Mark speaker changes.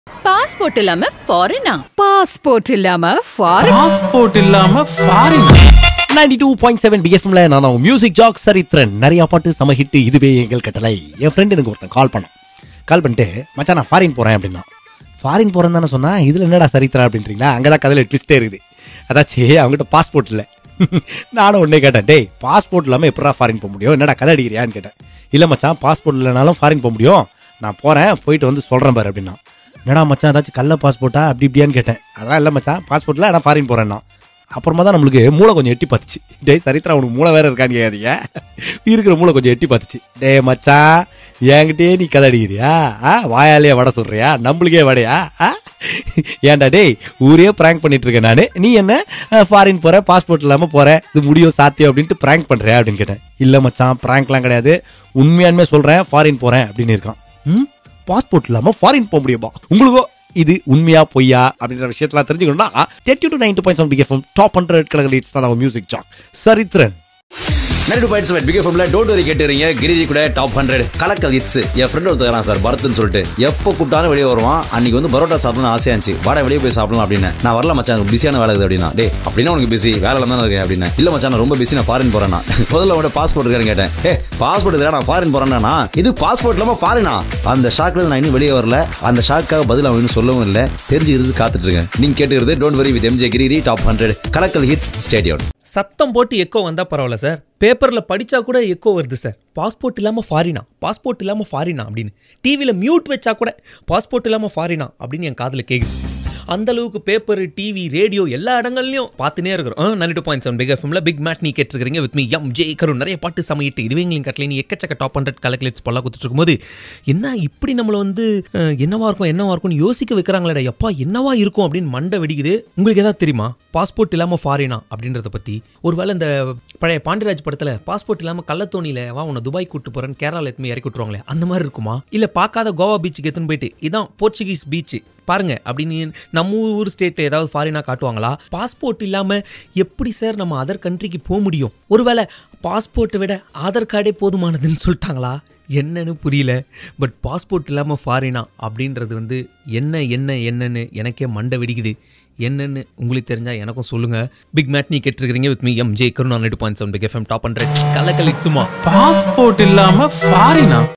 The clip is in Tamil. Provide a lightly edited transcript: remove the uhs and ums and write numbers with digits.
Speaker 1: பாஸ்போர்ட் இல்லாம ஃபாரினா?
Speaker 2: பாஸ்போர்ட் இல்லாம ஃபாரின்?
Speaker 3: பாஸ்போர்ட் இல்லாம ஃபாரின்?
Speaker 4: 92.7 BFMல நான் தான் மியூசிக் ஜாக் சரித்ரன். நிறைய பாட்டு சம ஹிட், இதுவே எங்கள் கட்டளை. என் ஃப்ரெண்டு எனக்கு ஒருத்தன் கால் பண்ணிட்டு மச்சான் நான் ஃபாரின் போகிறேன் அப்படின்னா. ஃபாரின் போகிறேன்னு தானே சொன்னா, இதில் என்னடா சரித்ரா அப்படின்றீங்களா? அங்கே தான் கதையில் ட்விஸ்டே இருக்குது. அதாச்சு அவங்ககிட்ட பாஸ்போர்ட் இல்லை. நானும் உடனே கேட்டேன், டேய் பாஸ்போர்ட் இல்லாமல் எப்படா ஃபாரின் போக முடியும், என்னடா கதை அடிக்கிறியான்னு கேட்டேன். இல்லை மச்சான் பாஸ்போர்ட் இல்லைனாலும் ஃபாரின் போக முடியும், நான் போகிறேன் போயிட்டு வந்து சொல்கிறேன் பாரு அப்படின்னா. என்னடா மச்சான் ஏதாச்சும் கள்ள பாஸ்போர்ட்டா அப்படி இப்படியான்னு கேட்டேன். அதான் இல்லை மச்சான் பாஸ்போர்ட்டில் ஆனால் ஃபாரின் போகிறேன்னா. அப்புறமா தான் நம்மளுக்கு மூளை கொஞ்சம் எட்டி பார்த்துச்சு. டே சரித்ரா உனக்கு மூளை வேறு இருக்கான்னு கேட்காதீங்க, இருக்கிற மூளை கொஞ்சம் எட்டி பார்த்துச்சு. டே மச்சான் என்கிட்டே நீ கதை அடிக்கிறியா? வாயாலேயே வடை சொல்றியா? நம்மளுக்கே வடையா? ஏன்டா டேய் ஊரே ப்ராங்க் பண்ணிட்டு இருக்கேன் நான், நீ என்ன ஃபாரின் போற பாஸ்போர்ட் இல்லாமல் போற, இது முடியும் சாத்தியம் அப்படின்ட்டு ப்ராங்க் பண்றியா அப்படின்னு கேட்டேன். இல்லை மச்சான் ப்ராங்க்லாம் கிடையாது, உண்மையானுமே சொல்றேன் ஃபாரின் போறேன் அப்படின்னு இருக்கான். பாஸ்போர்ட் இல்லாமல் ஃபாரின் போக முடியுமா? உங்களுக்கோ இது உண்மையா பொய்யா அப்படின்ற விஷயத்தெல்லாம் தெரிஞ்சுக்கணும்னா 92.7 BFM டாப் 100 கலகலீட்ஸ் தான் மியூசிக் ஜாக் சரித்ரன்.
Speaker 5: 92.7 BFMல டோன்ட் வரி கேட்டுறீங்க. கிரிஜி கூட டாப் 100 கலக்கல் இட்ஸ். என் ஃப்ரெண்ட் ஒருத்தரான் சார் பரத்னு சொல்லிட்டு, எப்போ கூப்பிட்டாலும் வெளியே வருவான். அன்னைக்கு வந்து பரோட்டா சாப்பிடணும்னு ஆசையா இருந்துச்சு, வாடா வெளியே போய் சாப்பிடலாம் அப்படின்னு. நான் வரல மச்சான் எனக்கு பிஸியான வேலை இருக்குது அப்படின்னா. டே அப்படின்னா உனக்கு பிஸி வேலை தானே இருக்கேன் அப்படின்னு. இல்லை மச்சான் நான் ரொம்ப பிஸி, நான் ஃபாரின் போறேன்னா. முதல்ல உங்களோட பாஸ்போர்ட் இருக்கான்னு கேட்டேன். பாஸ்போர்ட் இருக்கா, நான் ஃபாரின் போறேன்னா. இது பாஸ்போர்ட் இல்லாம ஃபாரினா? அந்த ஷாக்ல நான் இன்னும் வெளியே வரல. அந்த ஷாக்காக பதில் அவன் இன்னும் சொல்லவும் இல்லை, தெரிஞ்சுக்கிறது காத்துட்டு இருக்கேன். நீங்க கேட்டுக்கிறது don't worry with MJ Giri top 100 Kalakkal hits stadium.
Speaker 3: சத்தம் போட்டு எக்கோ வந்தா பரவாயில்ல சார், பேப்பரில் படித்தா கூட எக்கோ வருது சார். பாஸ்போர்ட் இல்லாமல் ஃபாரினா, பாஸ்போர்ட் இல்லாமல் ஃபாரினா அப்படின்னு. டிவியில் மியூட் வச்சா கூட பாஸ்போர்ட் இல்லாமல் ஃபாரினா அப்படின்னு என் காதில் கேட்குது. அந்த அளவுக்கு பேப்பர், டிவி, ரேடியோ எல்லா இடங்கள்லையும் பார்த்துனே இருக்கிறோம். 92.7 BFMல பிக் மேட் நீ கேட்டுருக்கீங்க வித் மீ MJ கரு. நிறைய பாட்டு சமையிட்டு இதுவே எங்களின் கட்டளை நீ எக்கச்சக்க டாப் 100 கலெக்ட்ஸ் பல்லா கொடுத்துட்டு இருக்கும்போது என்ன இப்படி நம்மளை வந்து என்னவா இருக்கும்னு யோசிக்க வைக்கிறாங்களேடா. எப்பா என்னவா இருக்கும் அப்படின்னு மண்டை வெடிக்குது. உங்களுக்கு ஏதாவது தெரியுமா பாஸ்போர்ட் இல்லாமல் ஃபாரினா அப்படின்றத பற்றி? ஒருவேளை இந்த பழைய பாண்டியராஜ் படத்தில் பாஸ்போர்ட் இல்லாமல் கள்ளத்தோணியில் வா உன்னை துபாய் கூட்டு போகிறேன்னு கேரளாவில் எத்துமே இறக்கி விட்டுருவாங்களே, அந்த மாதிரி இருக்குமா? இல்லை பார்க்காத கோவா பீச்சுக்கு எத்துன்னு போயிட்டு இதான் போர்ச்சுகீஸ் பீச்சு பாருங்க அப்படின்னு நம்ம ஊர் ஸ்டேட்டில் ஏதாவது ஃபாரினா காட்டுவாங்களா? பாஸ்போர்ட் இல்லாமல் எப்படி சார் நம்ம அதர் கண்ட்ரிக்கு போக முடியும்? ஒருவேளை பாஸ்போர்ட்டை விட ஆதார் கார்டே போதுமானதுன்னு சொல்லிட்டாங்களா? என்னன்னு புரியல. பட் பாஸ்போர்ட் இல்லாமல் ஃபாரினா அப்படின்றது வந்து என்னன்னு எனக்கே மண்டை வெடிக்குது. என்னன்னு உங்களுக்கு தெரிஞ்சா எனக்கும் சொல்லுங்க. பிக் மேட் நீ கேட்டுருக்கீங்க வித் மீ MJ கரு. 92.7 BFM டாப் 100 கலக்கல் இட்ஸ். சும்மா
Speaker 6: பாஸ்போர்ட் இல்லாம ஃபாரினா?